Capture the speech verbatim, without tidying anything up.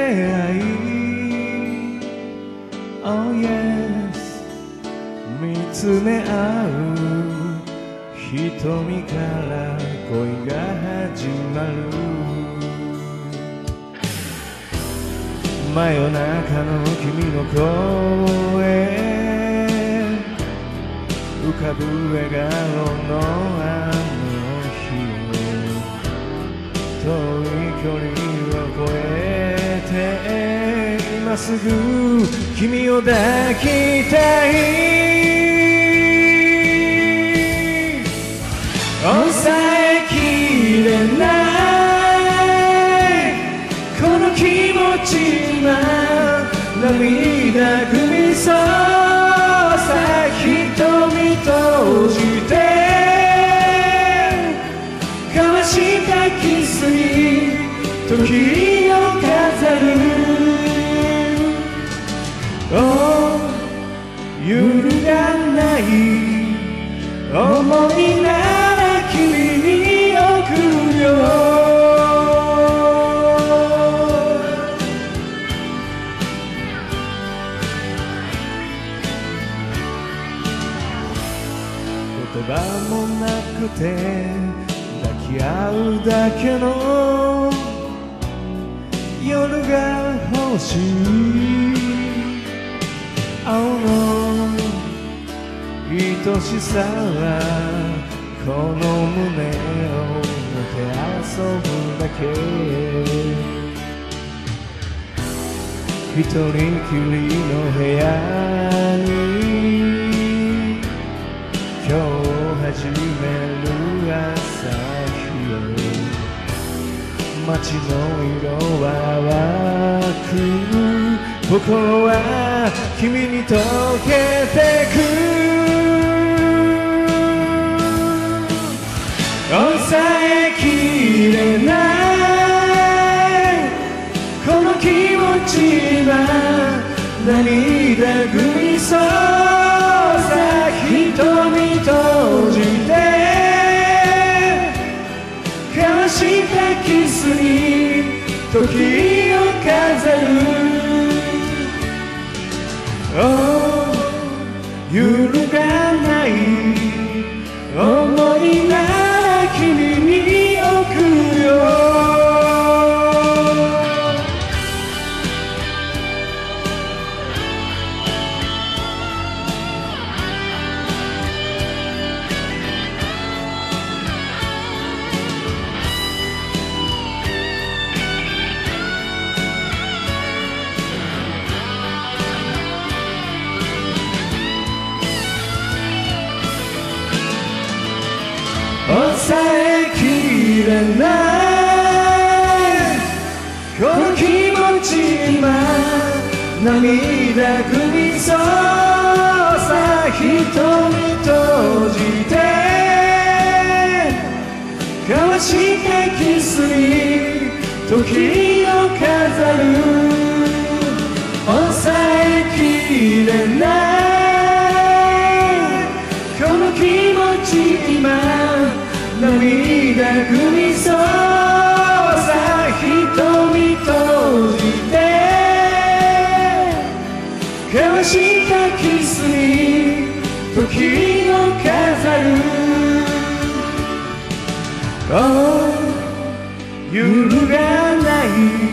会い Oh yes 見つめ合う瞳から恋が始まる真夜中の君の声浮かぶ笑顔のあの日遠い距離を越えて今すぐ君を抱きたい抑えきれないこの気持ち今涙ぐみそうさ瞳閉じて交わしたキスに時を飾る Oh 揺るがない想いなら君に送るよ言葉もなくて抱き合うだけの夜が欲しい青の愛しさはこの胸をもて遊ぶだけ一人きりの部屋に今日始める朝日を街の色は湧く心は君に溶けてく抑えきれないこの気持ち今涙ぐみそうさ瞳閉じて交わしたキスに時を飾る Oh 揺るがない想いなら君に送るよ抑えきれないこの気持ち今涙ぐみそうさ瞳閉じて交わしたキスに時を飾る抑えきれないこの気持ち今涙ぐみそうさ瞳閉じて交わしたキスに時を飾る Oh 揺るがない